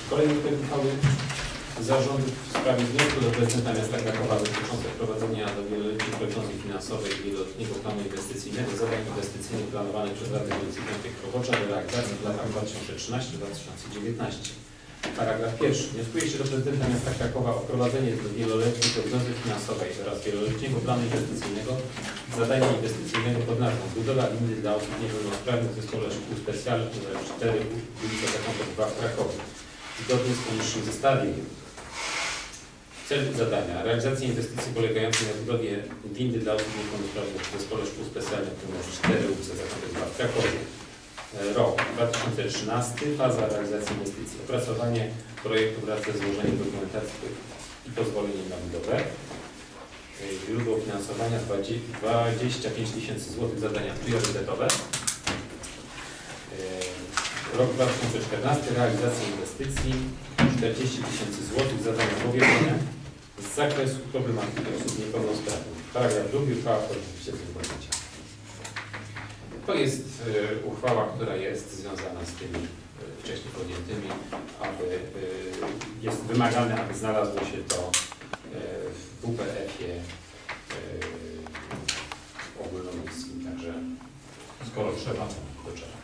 Kolejny projekt uchwały zarządu w sprawie wniosku do prezydenta miasta Krakowa dotyczące wprowadzenia do wieloletniej prognozy finansowej i wieloletniego planu inwestycyjnego zadań inwestycyjnych planowanych przez Radę Policji Robocza do realizacji w latach 2013-2019. Paragraf pierwszy. Wnioskuje się do prezydenta miasta Krakowa o wprowadzenie do wieloletniej prognozy finansowej oraz wieloletniego planu inwestycyjnego zadania inwestycyjnego pod nazwą budowa windy dla osób niepełnosprawnych w Zespole Szkół Specjalnych nr 4 ulica Zakątów 2 w Krakowie. Zgodnie z poniższym zestawieniem. Cel zadania. Realizacja inwestycji polegającej na budowie windy dla osób niepełnosprawnych w Zespole Szkół Specjalnych nr 4 ulica Zakątów 2 w Krakowie. Rok 2013. Faza realizacji inwestycji. Opracowanie projektu wraz ze złożeniem dokumentacji i pozwoleniem na budowę. Źródło finansowania 25 000 złotych zadania priorytetowe. Rok 2014. Realizacja inwestycji 40 000 złotych zadania powierzone z zakresu problematyki osób niepełnosprawnych. Paragraf drugi. Uchwała wchodzi w życie z dniem podjęcia. To jest uchwała, która jest związana z tymi wcześniej podjętymi, aby jest wymagane, aby znalazło się to w WPF-ie ogólnomiejskim. Także skoro trzeba, to trzeba.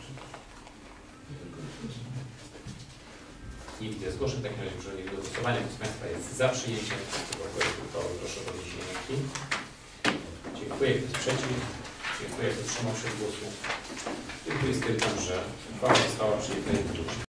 Nikt nie zgłoszeń, w takim razie przechodzimy do głosowania. Kto z Państwa jest za przyjęciem tego projektu, to proszę o podniesienie ręki. Dziękuję. Kto jest przeciw? Dziękuję. Kto wstrzymał się od głosu? Dziękuję. Stwierdzam, że uchwała została przyjęta.